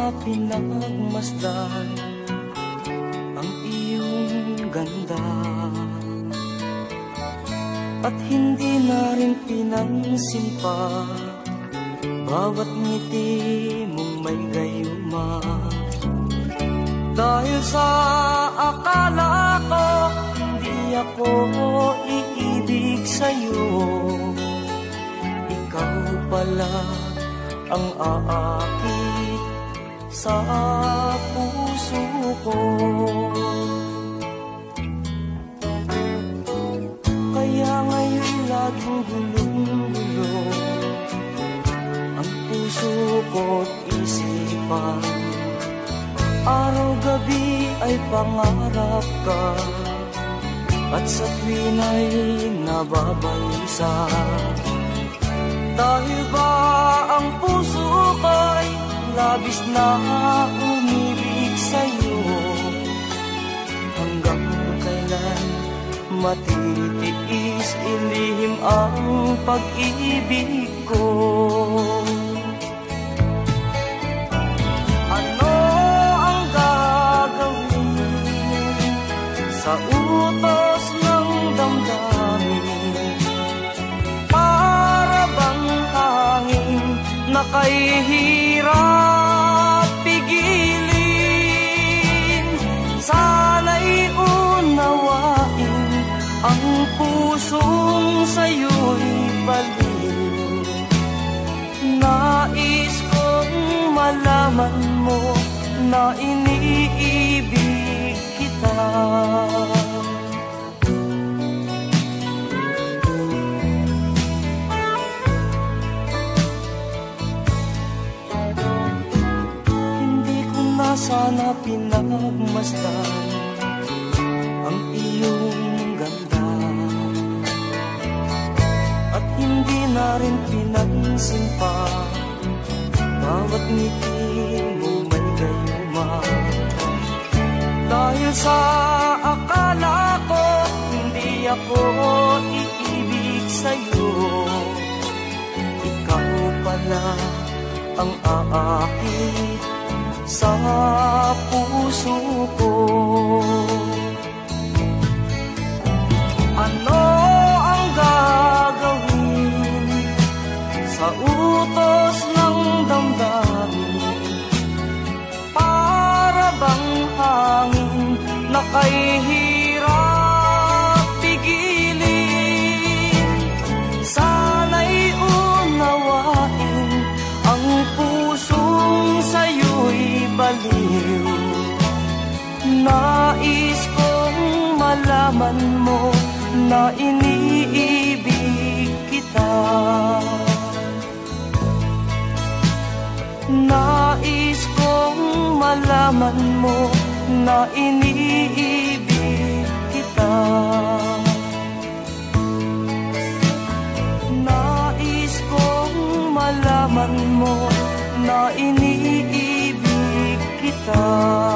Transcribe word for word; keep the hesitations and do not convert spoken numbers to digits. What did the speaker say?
sana pinagmasdan ang iyong ganda, at hindi na rin pinansin pa bawat ngiti mong may gayuma. Dahil sa akala ko hindi ako iibig sa'yo, ikaw pala ang aakit sa puso ko. Kaya ngayon laging gulong-gulo ang puso ko't isipan. Araw-gabi ay pangarap ka, at sa tuwin ay nababalisa. Dahil ba ang puso ko'y labis na umibig sa'yo, hanggang kailan matitiis ilihim ang pag-ibig ko? Ano ang gagawin sa utos ng damdamin? Para bang hangin na kahihirap pigilin? Sana'y unawain ang pusong sa'yo'y baliw. Nais kong malaman mo na iniibig kita. Hindi ko na sana pinagmasdan ang iyong ganda, at hindi na rin pinansin pa bawat ngiti mo may gayuma. Dahil sa akala ko hindi ako iibig sa'yo, ikaw pala ang aakit sa puso ko. Ano ang gagawin sa utos ng damdamin? Para bang hangin na kahihirap pigilin? Sana'y unawain ang pusong sa'yo'y baliw. Nais kong malaman mo na iniibig kita. Nais kong malaman mo na iniibig kita. Nais kong malaman mo na iniibig kita.